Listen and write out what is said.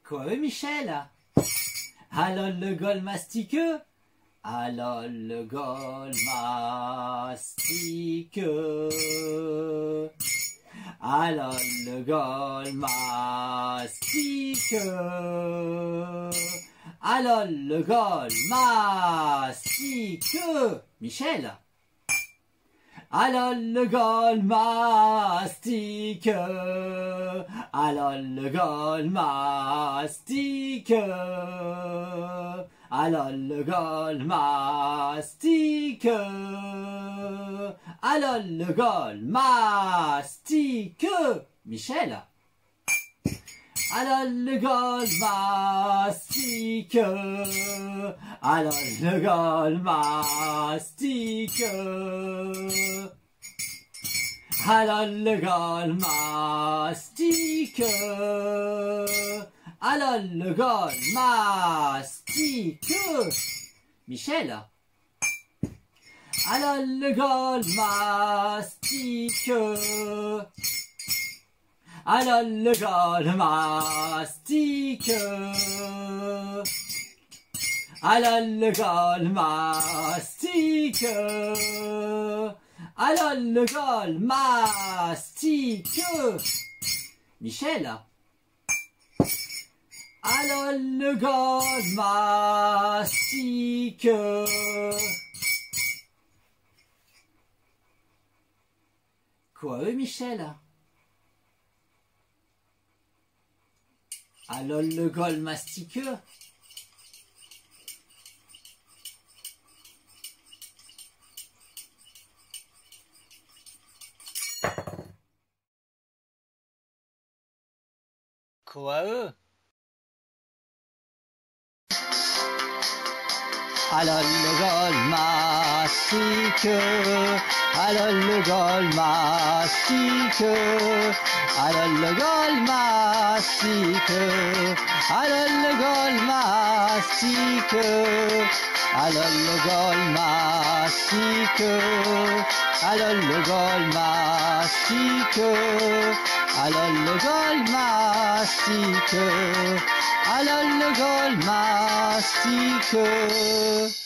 Quoi, Michel? Alors le gol mastiqueux? Alors le gol mastiqueux? Alors le gol mastiqueux? Alors le gol mastiqueux? Michel? Alors le gol mastique, alors le gol mastique, alors le gol mastique, alors le gol mastique, Michel. Alors le gol mastique, alors le gol mastique, alors le gol mastique, alors le gol mastique, Michel. Alors le gol mastique, alors le gol mastique, alors le gol mastique, alors le gol mastique, Michel. Alors le gol mastique, quoi, Michel? Alors le gol mastiqueux? Quoi, Alors le gol mastique, alors le gol mastique, alors le gol mastique, alors le gol mastique, alors le gol mastique, alors le gol mastique, alors le gol mastique, alors le gol mastique.